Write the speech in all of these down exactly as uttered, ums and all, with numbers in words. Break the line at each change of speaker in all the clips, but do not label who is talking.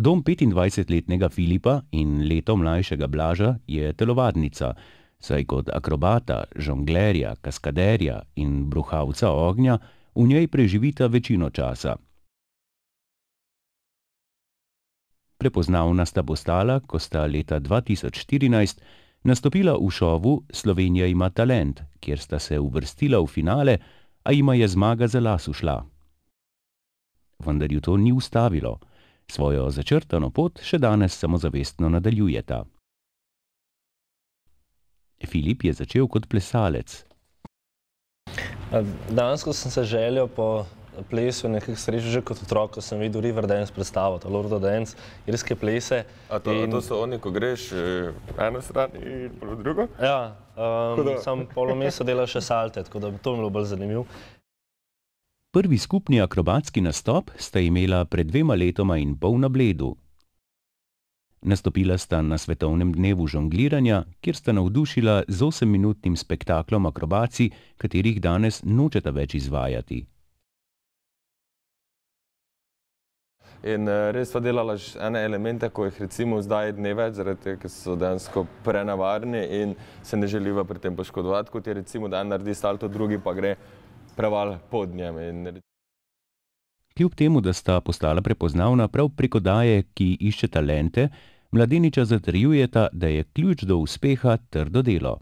Dom petindvajsetletnega Filipa in leto mlajšega Blaža je telovadnica, saj kot akrobata, žonglerja, kaskaderja in bruhalca ognja v njej preživita večino časa. Prepoznavna sta postala, ko sta leta dva tisoč štirinajst nastopila v šovu Slovenija ima talent, kjer sta se uvrstila v finale, a jima je zmaga za las ušla. Vendar ju to ni ustavilo. Svojo začrtano pot še danes samozavestno nadaljujeta. Filip je začel kot plesalec.
Dejansko sem se želel po plesu nekako srečal že kot otrok, ko sem videl Riverdance predstavo, to Lord of the Dance, irske plese.
A to, in... to so oni, ko greš eno stran in polo drugo?
Ja, um, sam polo mesa delal še salte, tako da to mi bilo bolj zanimivo.
Prvi skupni akrobatski nastop sta imela pred dvema letoma in pol na Bledu. Nastopila sta na svetovnem dnevu žongliranja, kjer sta navdušila z osemminutnim spektaklom akrobacij, katerih danes nočeta več izvajati.
In res sva delala ene elemente, ko jih recimo zdaj ne več, zaradi tega, ker so dejansko prenevarni in se ne želiva pri tem poškodovati, kot je recimo, da en naredi salto, drugi pa gre preval pod njem. In...
Kljub temu, da sta postala prepoznavna prav preko daje, ki išče talente, mladeniča zatrjujeta, da je ključ do uspeha trdo delo.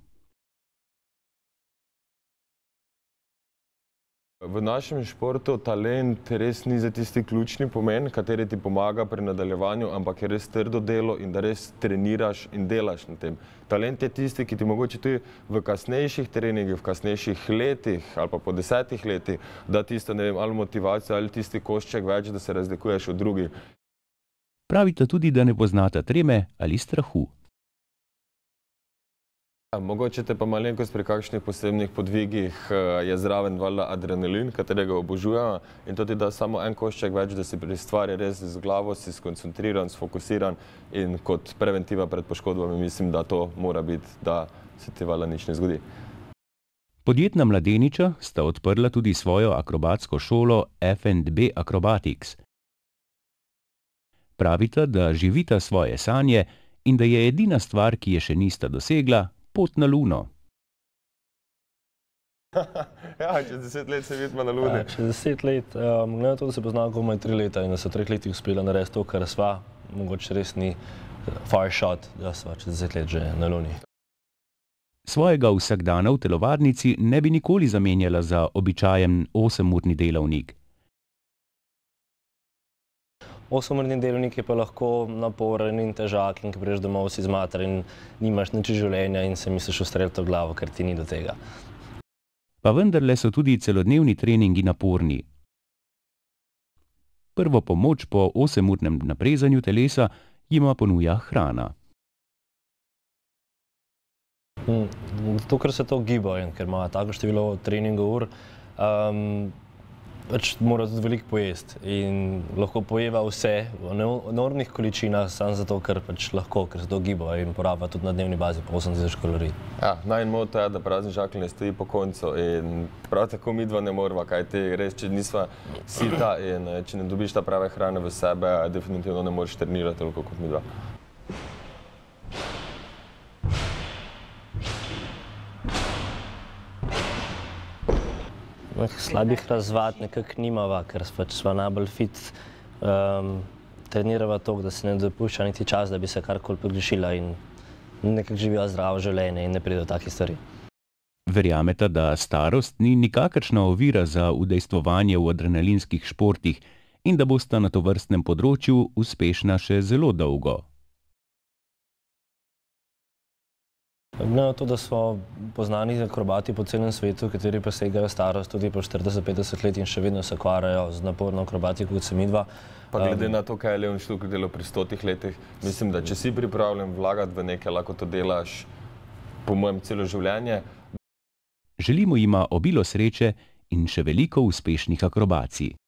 V našem športu talent res ni za tisti ključni pomen, kateri ti pomaga pri nadaljevanju, ampak je res trdo delo in da res treniraš in delaš na tem. Talent je tisti, ki ti mogoče tudi v kasnejših treningih, v kasnejših letih ali pa po desetih letih da tisto, ne vem, ali motivacijo ali tisti košček več, da se razlikuješ od drugih.
Pravita tudi, da ne poznata treme ali strahu.
Mogoče te pa malenkost pri kakšnih posebnih podvigih je zraven valjda adrenalin, katerega obožujemo, in to ti da samo en košček več, da si pri stvari res z glavo, si skoncentriran, sfokusiran, in kot preventiva pred poškodbami mislim, da to mora biti, da se ti valjda nič ne zgodi.
Podjetna mladeniča sta odprla tudi svojo akrobatsko šolo F and B Acrobatics. Pravita, da živita svoje sanje in da je edina stvar, ki je še nista dosegla, pot na Luno.
Ja, čez deset let se vidimo na Luni.
Ja, čez deset let, um, glede na to, da se poznamo komaj tri leta in da se v treh letih uspela narediti to, kar sva, mogoče res ni far shot, da sva čez deset let že na Luni.
Svojega vsakdana v telovadnici ne bi nikoli zamenjala za običajen osemurni delavnik.
Osemurni delovnik je pa lahko naporen in težak, in ko prideš domov si zmater in nimaš nič življenja in se misliš ustreliti v glavo, ker ti ni do tega.
Pa vendarle so tudi celodnevni treningi naporni. Prvo pomoč po osemurnem naprezanju telesa jima ponuja hrana.
Zato, ker se to giba in ker ima tako število treningov ur, um, pač mora tudi veliko pojesti in lahko pojeva vse v enormnih količinah, samo zato, ker pač lahko, ker se to giba in poraba tudi na dnevni bazi po osem tisoč kalorij.
Ja, najin moto je, da prazni žakelj ne stoji po koncu in prav tako midva ne morava, kajti res, če nisva sita in če ne dobiš ta prave hrane v sebe, definitivno ne moreš trenirati toliko kot midva.
Slabih razvad nekako nimava, ker sva najbolj fit, trenirava toliko, da se ne dopušča niti čas, da bi se karkoli pogrešila in nekako živiva zdravo življenje in ne pride do takih stvari.
Verjameta, da starost ni nikakršna ovira za udejstvovanje v adrenalinskih športih in da bosta na tovrstnem področju uspešna še zelo dolgo.
Glede na to, da so poznani akrobati po celem svetu, kateri presegajo starost tudi po štirideset petdeset let in še vedno se ukvarjajo z naporno akrobatiko, kot se midva.
Pa glede na to, kaj je Leon Štukelj delal pri stotih letih, mislim, da če si pripravljen vlagati v nekaj, lahko to delaš po mojem celo življenje.
Želimo jima obilo sreče in še veliko uspešnih akrobacij.